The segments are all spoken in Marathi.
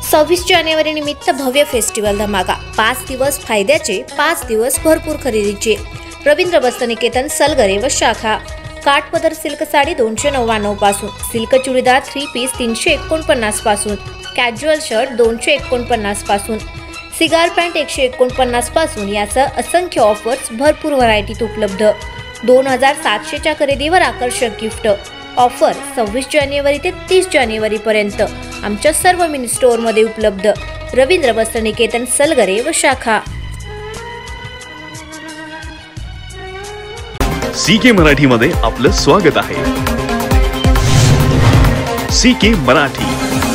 26 जानेवारी निमित्त भव्य फेस्टिवल धमाका। 5 दिवस फायद्याचे, 5 दिवस भरपूर खरेदीचे। रवींद्र वस्त्रनिकेतन सलगरे व शाखा। काठपदर सिल्क साडी 299 पासून, सिल्क चुडीदार 3 पीस 349 पासून, कॅज्युअल शर्ट 249 पासून, सिगार पॅन्ट 149 पासून यासह असंख्य ऑफर्स, भरपूर व्हरायटीत उपलब्ध। 2700च्या खरेदीवर आकर्षक गिफ्ट। ऑफर 26 जानेवारी ते 30 जानेवारी पर्यंत आमच्या सर्व मिनी स्टोअर मध्ये उपलब्ध। रवींद्र वस्त्रनिकेतन सलगरे व शाखा। सीके मराठी मध्ये आपलं स्वागत आहे। सीके मराठी।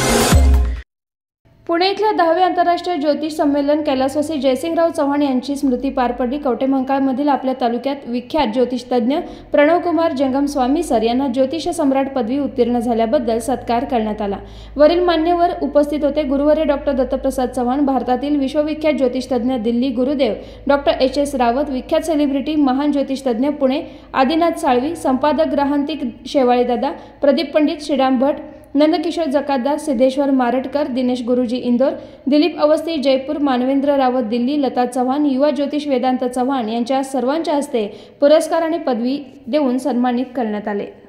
पुणे इथल्या 10वे आंतरराष्ट्रीय ज्योतिष संमेलन कैलासवासी जयसिंगराव चव्हाण यांची स्मृती पार पडली। कवठेमहांकाळमधील आपल्या तालुक्यात विख्यात ज्योतिषतज्ञ प्रणवकुमार जंगम स्वामी सर यांना ज्योतिष सम्राट पदवी उत्तीर्ण झाल्याबद्दल सत्कार करण्यात आला। वरील मान्यवर उपस्थित होते। गुरुवर्य डॉक्टर दत्तप्रसाद चव्हाण, भारतातील विश्वविख्यात ज्योतिषतज्ञ दिल्ली गुरुदेव डॉक्टर HS रावत, विख्यात सेलिब्रिटी महान ज्योतिषतज्ञ पुणे आदिनाथ साळवी, संपादक ग्रहांतिक शेवाळेदादा, प्रदीप पंडित, श्रीराम भट, नंदकिशोर जकातदार, सिद्धेश्वर मारटकर, दिनेश गुरुजी इंदोर, दिलीप अवस्थी जयपूर, मानवेंद्र रावत दिल्ली, लता चव्हाण, युवा ज्योतिष वेदांत चव्हाण यांच्या सर्वांच्या हस्ते पुरस्कार आणि पदवी देऊन सन्मानित करण्यात आले।